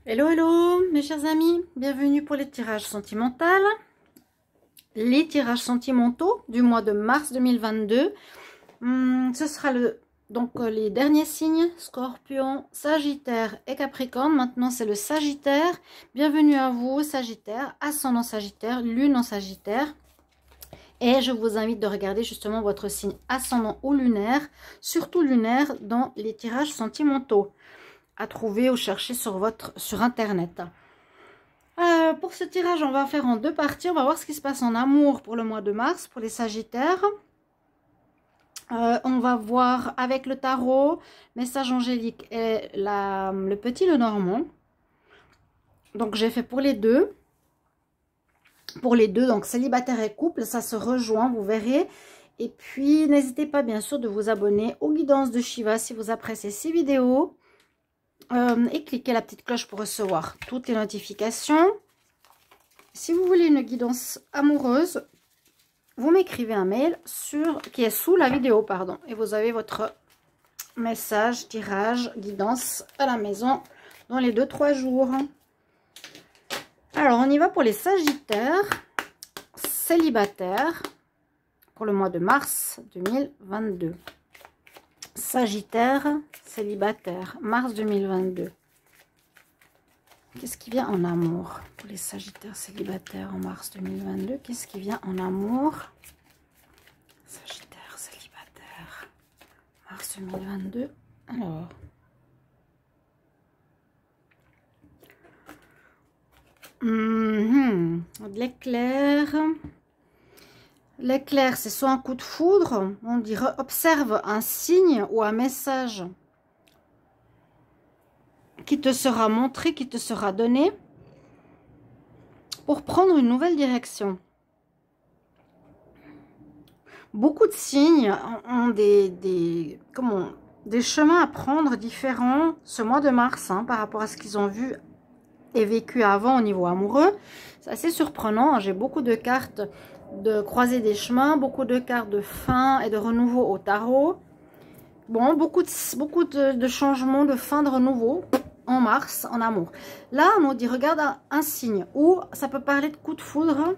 Hello, hello, mes chers amis, bienvenue pour les tirages sentimentaux. Les tirages sentimentaux du mois de mars 2022. Ce sera les derniers signes, Scorpion, Sagittaire et Capricorne. Maintenant, c'est le Sagittaire. Bienvenue à vous, Sagittaire, ascendant Sagittaire, lune en Sagittaire. Et je vous invite de regarder justement votre signe ascendant ou lunaire, surtout lunaire, dans les tirages sentimentaux à trouver ou chercher sur internet. Pour ce tirage, on va faire en deux parties. On va voir ce qui se passe en amour pour le mois de mars, pour les Sagittaires. On va voir avec le tarot, message angélique et le petit Lenormand. Donc j'ai fait pour les deux. Pour les deux, donc célibataire et couple, ça se rejoint, vous verrez. Et puis n'hésitez pas bien sûr de vous abonner aux guidances de Shiva si vous appréciez ces vidéos. Et cliquez la petite cloche pour recevoir toutes les notifications. Si vous voulez une guidance amoureuse, vous m'écrivez un mail qui est sous la vidéo, pardon. Et vous avez votre message, tirage, guidance à la maison dans les 2-3 jours. Alors, on y va pour les Sagittaires célibataires pour le mois de mars 2022. Sagittaire célibataire, mars 2022. Qu'est-ce qui vient en amour pour les Sagittaires célibataires en mars 2022? Qu'est-ce qui vient en amour? Sagittaire célibataire, mars 2022. Alors, de l'éclair. L'éclair, c'est soit un coup de foudre, on dirait observe un signe ou un message qui te sera montré, qui te sera donné pour prendre une nouvelle direction. Beaucoup de signes ont des chemins à prendre différents ce mois de mars par rapport à ce qu'ils ont vu et vécu avant au niveau amoureux. C'est assez surprenant, j'ai beaucoup de cartes de croiser des chemins, beaucoup de cartes de fin et de renouveau au tarot. Bon, beaucoup de changements, de fin, de renouveau en mars, en amour. Là, on nous dit, regarde un signe, ou ça peut parler de coup de foudre.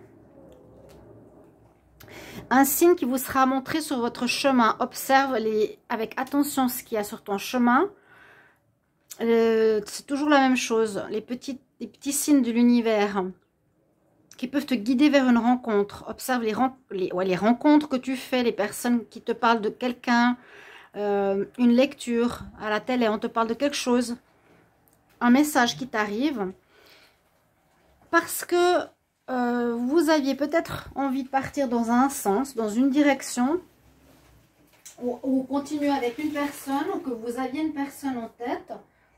Un signe qui vous sera montré sur votre chemin. Observe avec attention ce qu'il y a sur ton chemin. C'est toujours la même chose. Les petits signes de l'univers qui peuvent te guider vers une rencontre. Observe les rencontres que tu fais, les personnes qui te parlent de quelqu'un, une lecture à la télé, on te parle de quelque chose, un message qui t'arrive, parce que vous aviez peut-être envie de partir dans un sens, dans une direction, ou continuer avec une personne, ou que vous aviez une personne en tête.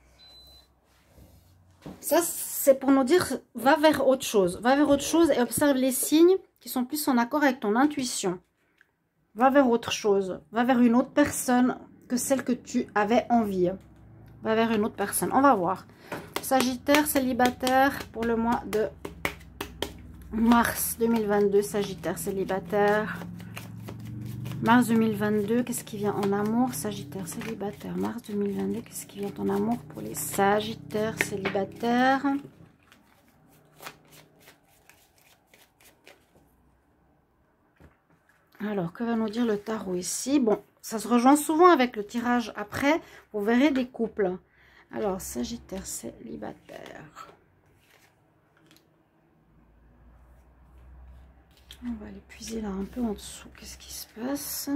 Ça, c'est pour nous dire, va vers autre chose. Va vers autre chose et observe les signes qui sont plus en accord avec ton intuition. Va vers autre chose. Va vers une autre personne que celle que tu avais envie. Va vers une autre personne. On va voir. Sagittaire célibataire pour le mois de mars 2022. Sagittaire célibataire. Mars 2022, qu'est-ce qui vient en amour? Sagittaire célibataire, mars 2022, qu'est-ce qui vient en amour pour les Sagittaires célibataires? Alors, que va nous dire le tarot ici? Bon, ça se rejoint souvent avec le tirage après, vous verrez des couples. Alors, Sagittaire célibataire. On va aller puiser là un peu en dessous. Qu'est-ce qui se passe?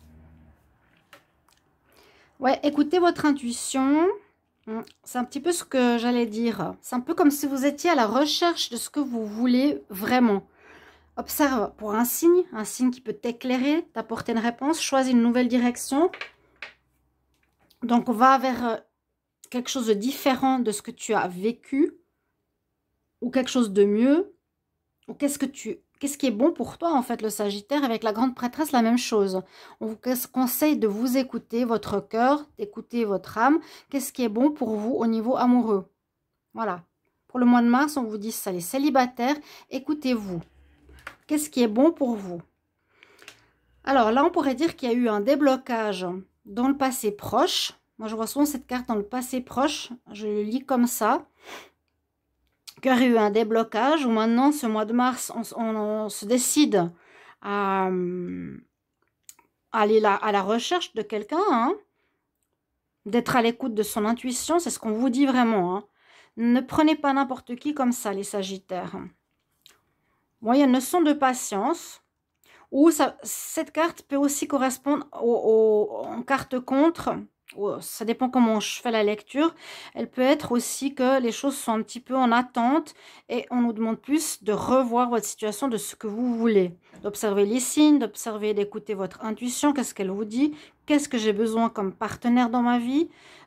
Ouais, écoutez votre intuition. C'est un petit peu ce que j'allais dire. C'est un peu comme si vous étiez à la recherche de ce que vous voulez vraiment. Observe pour un signe qui peut t'éclairer, t'apporter une réponse. Choisis une nouvelle direction. Donc, on va vers quelque chose de différent de ce que tu as vécu. Ou quelque chose de mieux. Ou qu'est-ce qui est bon pour toi, en fait, le Sagittaire? Avec la grande prêtresse, la même chose. On vous conseille de vous écouter, votre cœur, d'écouter votre âme. Qu'est-ce qui est bon pour vous au niveau amoureux? Voilà. Pour le mois de mars, on vous dit ça, les célibataires, écoutez-vous. Qu'est-ce qui est bon pour vous? Alors là, on pourrait dire qu'il y a eu un déblocage dans le passé proche. Moi, je vois souvent cette carte dans le passé proche. Je le lis comme ça. qu'il y aurait eu un déblocage, où maintenant, ce mois de mars, on se décide à aller à la recherche de quelqu'un, hein, d'être à l'écoute de son intuition, c'est ce qu'on vous dit vraiment. Hein. Ne prenez pas n'importe qui comme ça, les Sagittaires. Bon, il y a une notion de patience, ou cette carte peut aussi correspondre en carte contre. Ça dépend comment je fais la lecture. Elle peut être aussi que les choses sont un petit peu en attente et on nous demande plus de revoir votre situation, de ce que vous voulez. D'observer les signes, d'observer, d'écouter votre intuition, qu'est-ce qu'elle vous dit, qu'est-ce que j'ai besoin comme partenaire dans ma vie.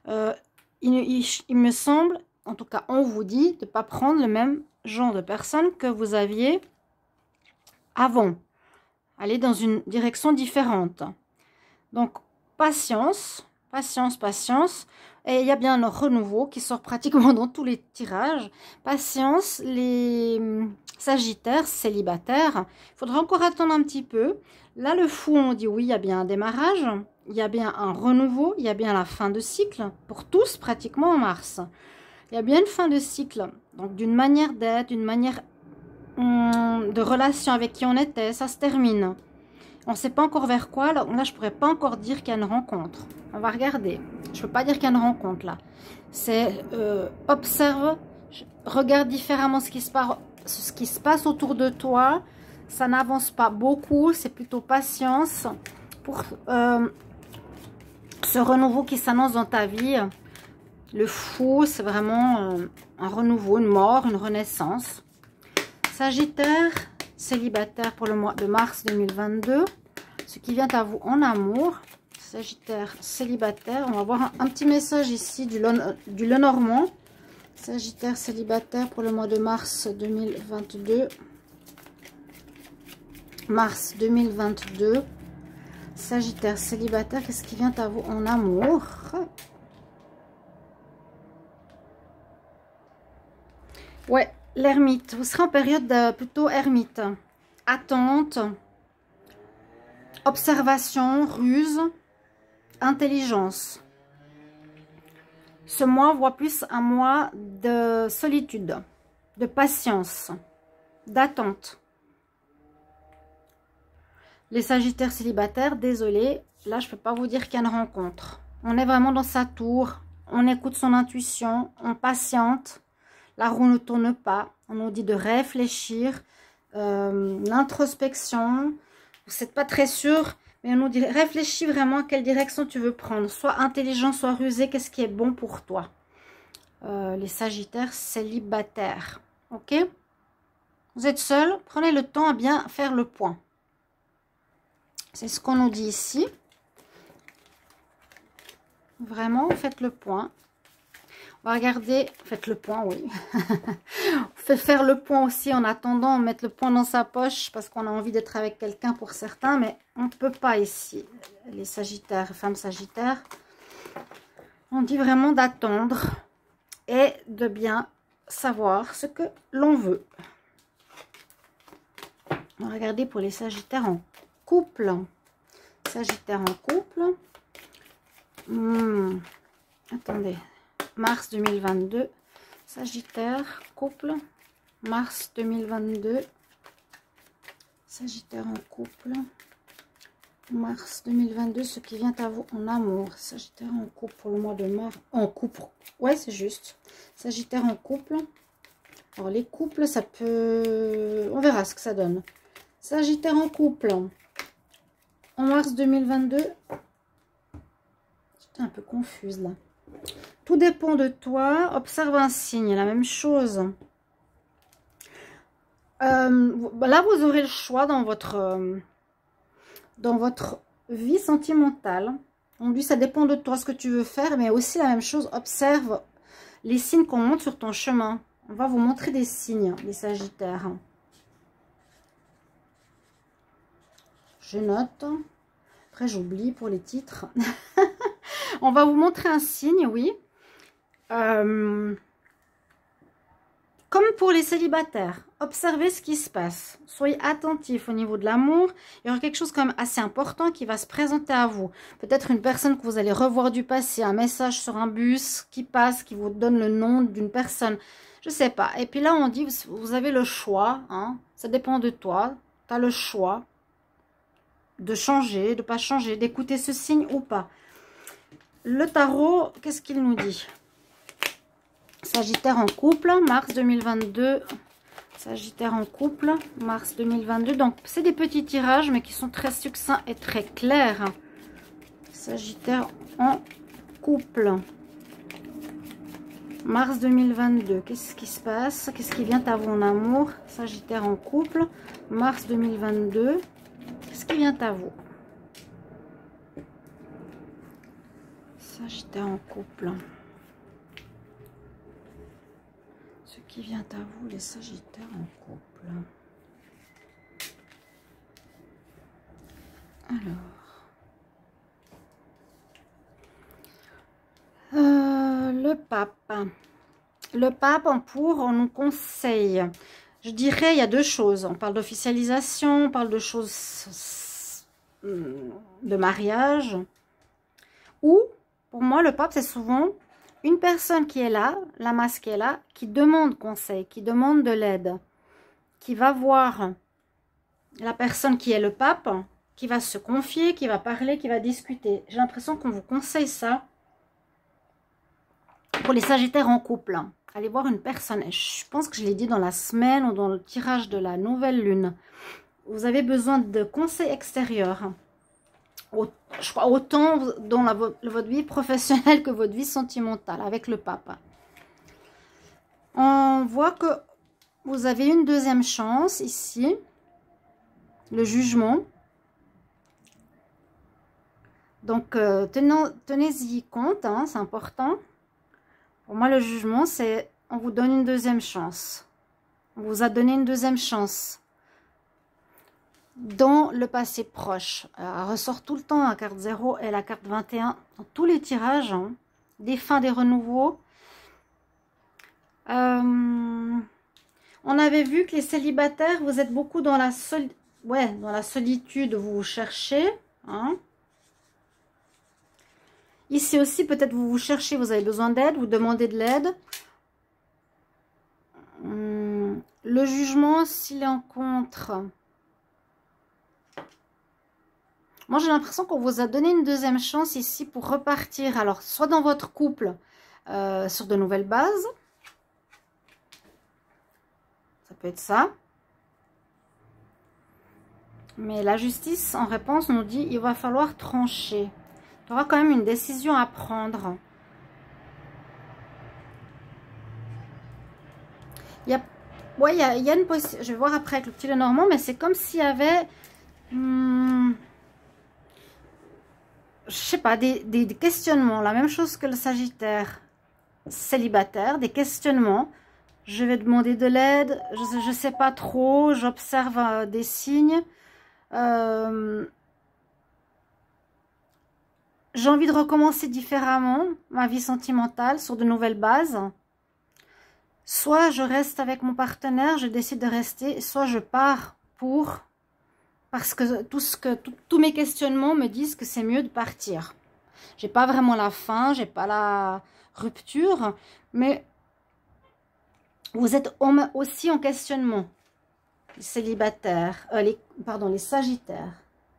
Il me semble, en tout cas on vous dit, de ne pas prendre le même genre de personne que vous aviez avant. Aller dans une direction différente. Donc, patience. Patience, patience. Et il y a bien un renouveau qui sort pratiquement dans tous les tirages. Patience, les Sagittaires célibataires. Il faudra encore attendre un petit peu. Là, le fou, on dit oui, il y a bien un démarrage. Il y a bien un renouveau. Il y a bien la fin de cycle. Pour tous, pratiquement en mars. Il y a bien une fin de cycle. Donc, d'une manière d'être, d'une manière de relation avec qui on était. Ça se termine. On ne sait pas encore vers quoi. Là, je ne pourrais pas encore dire qu'il y a une rencontre. On va regarder. Je ne peux pas dire qu'il y a une rencontre là. C'est observe, regarde différemment ce qui se passe autour de toi. Ça n'avance pas beaucoup. C'est plutôt patience pour ce renouveau qui s'annonce dans ta vie. Le fou, c'est vraiment un renouveau, une mort, une renaissance. Sagittaire, célibataire pour le mois de mars 2022. Ce qui vient à vous en amour. Sagittaire, célibataire. On va voir un petit message ici du Lenormand. Sagittaire, célibataire pour le mois de mars 2022. Mars 2022. Sagittaire, célibataire. Qu'est-ce qui vient à vous en amour? Ouais, l'ermite. Vous serez en période plutôt ermite. Attente. Observation, ruse, intelligence. Ce mois voit plus un mois de solitude, de patience, d'attente. Les Sagittaires célibataires, désolé, là je ne peux pas vous dire qu'il y a une rencontre. On est vraiment dans sa tour, on écoute son intuition, on patiente, la roue ne tourne pas. On nous dit de réfléchir, l'introspection. Vous n'êtes pas très sûr, mais on nous dit réfléchis vraiment à quelle direction tu veux prendre. Soit intelligent, soit rusé, qu'est-ce qui est bon pour toi. Les Sagittaires célibataires. Ok? Vous êtes seul, prenez le temps à bien faire le point. C'est ce qu'on nous dit ici. Vraiment, faites le point. On va regarder, faites le point, oui. On fait faire le point aussi en attendant, mettre le point dans sa poche parce qu'on a envie d'être avec quelqu'un pour certains, mais on ne peut pas ici. Les Sagittaires, femmes Sagittaires, on dit vraiment d'attendre et de bien savoir ce que l'on veut. On va regarder pour les Sagittaires en couple. Sagittaire en couple. Attendez. Mars 2022, Sagittaire, couple, mars 2022, Sagittaire en couple, mars 2022, ce qui vient à vous en amour, Sagittaire en couple pour le mois de mars, en couple, ouais c'est juste, Sagittaire en couple, alors les couples ça peut, on verra ce que ça donne, Sagittaire en couple, en mars 2022, j'étais un peu confuse là. Tout dépend de toi. Observe un signe, la même chose. Là, vous aurez le choix dans votre vie sentimentale. On dit ça dépend de toi ce que tu veux faire, mais aussi la même chose. Observe les signes qu'on montre sur ton chemin. On va vous montrer des signes, les Sagittaires. Je note. Après, j'oublie pour les titres. On va vous montrer un signe, oui. Comme Comme pour les célibataires, observez ce qui se passe. Soyez attentifs au niveau de l'amour. Il y aura quelque chose quand même assez important qui va se présenter à vous. Peut-être une personne que vous allez revoir du passé, un message sur un bus qui passe, qui vous donne le nom d'une personne. Je ne sais pas. Et puis là, on dit, vous avez le choix. Hein, ça dépend de toi. Tu as le choix de changer, de ne pas changer, d'écouter ce signe ou pas. Le tarot, qu'est-ce qu'il nous dit ? Sagittaire en couple, mars 2022. Sagittaire en couple, mars 2022. Donc, c'est des petits tirages, mais qui sont très succincts et très clairs. Sagittaire en couple. Mars 2022. Qu'est-ce qui se passe? Qu'est-ce qui vient à vous en amour? Sagittaire en couple. Mars 2022. Qu'est-ce qui vient à vous? Sagittaire en couple. Ce qui vient à vous, les Sagittaires en couple. Alors. Le pape. Le pape, on nous conseille. Je dirais, il y a deux choses. On parle d'officialisation, on parle de choses de mariage. Ou, pour moi, le pape, c'est souvent une personne qui est là, la masse qui est là, qui demande conseil, qui demande de l'aide, qui va voir la personne qui est le pape, qui va se confier, qui va parler, qui va discuter. J'ai l'impression qu'on vous conseille ça pour les Sagittaires en couple. Allez voir une personne. Je pense que je l'ai dit dans la semaine ou dans le tirage de la nouvelle lune. Vous avez besoin de conseils extérieurs. Je crois autant dans votre vie professionnelle que votre vie sentimentale avec le pape. On voit que vous avez une deuxième chance ici. Le jugement. Donc, tenez-y compte, hein, c'est important. Pour moi, le jugement, c'est on vous donne une deuxième chance. On vous a donné une deuxième chance. Dans le passé proche. Elle ressort tout le temps la carte 0 et la carte 21 dans tous les tirages, hein, des fins, des renouveaux. On avait vu que les célibataires, vous êtes beaucoup dans la, dans la solitude, vous cherchez. Hein. Ici aussi, peut-être vous cherchez, vous avez besoin d'aide, vous demandez de l'aide. Le jugement, s'il est en contre... Moi, j'ai l'impression qu'on vous a donné une deuxième chance ici pour repartir. Alors, soit dans votre couple, sur de nouvelles bases. Ça peut être ça. Mais la justice, en réponse, nous dit il va falloir trancher. Il y aura quand même une décision à prendre. Il y a une possibilité. Je vais voir après avec le petit Lenormand, mais c'est comme s'il y avait... je sais pas, des questionnements, la même chose que le Sagittaire célibataire, des questionnements. Je vais demander de l'aide, je sais pas trop, j'observe des signes. J'ai envie de recommencer différemment ma vie sentimentale sur de nouvelles bases. Soit je reste avec mon partenaire, je décide de rester, soit je pars pour... Parce que tous mes questionnements me disent que c'est mieux de partir. J'ai pas vraiment la fin, j'ai pas la rupture, mais vous êtes aussi en questionnement. Les célibataires, les Sagittaires.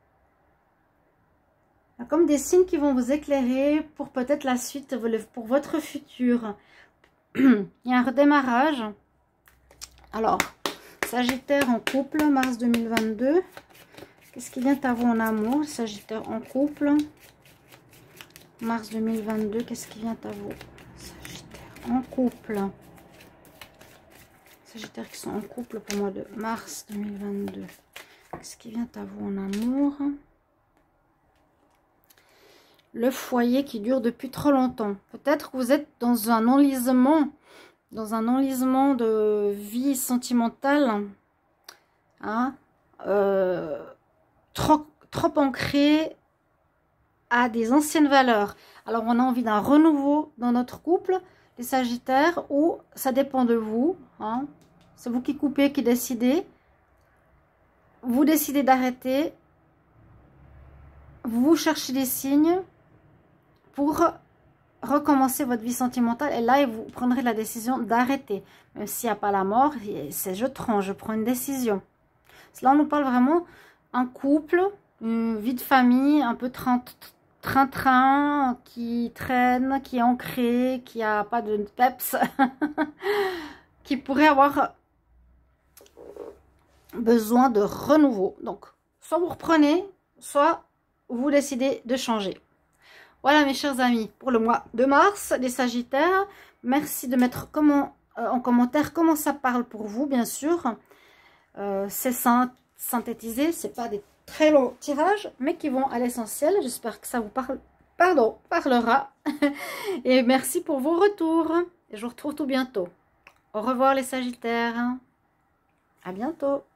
Il y a comme des signes qui vont vous éclairer pour peut-être la suite, pour votre futur. Il y a un redémarrage. Alors, Sagittaire en couple, mars 2022. Qu'est-ce qui vient à vous en amour? Sagittaire en couple. Mars 2022. Qu'est-ce qui vient à vous? Sagittaire en couple. Sagittaires qui sont en couple pour moi de mars 2022. Qu'est-ce qui vient à vous en amour? Le foyer qui dure depuis trop longtemps. Peut-être que vous êtes dans un enlisement. Dans un enlisement de vie sentimentale. Hein? Trop ancré à des anciennes valeurs. Alors, on a envie d'un renouveau dans notre couple. les Sagittaires, ou ça dépend de vous. Hein. C'est vous qui coupez, qui décidez. Vous décidez d'arrêter. Vous cherchez des signes pour recommencer votre vie sentimentale. Et là, vous prendrez la décision d'arrêter. Même s'il n'y a pas la mort, c'est je tranche, je prends une décision. Là, on nous parle vraiment un couple, une vie de famille, un peu train-train, qui traîne, qui est ancré, qui n'a pas de peps, qui pourrait avoir besoin de renouveau. Donc, soit vous reprenez, soit vous décidez de changer. Voilà mes chers amis, pour le mois de mars, les Sagittaires. Merci de mettre en commentaire comment ça parle pour vous, bien sûr. C'est synthétisé, c'est pas des très longs tirages, mais qui vont à l'essentiel. J'espère que ça vous parlera. Et merci pour vos retours. Et je vous retrouve tout bientôt. Au revoir les Sagittaires. À bientôt.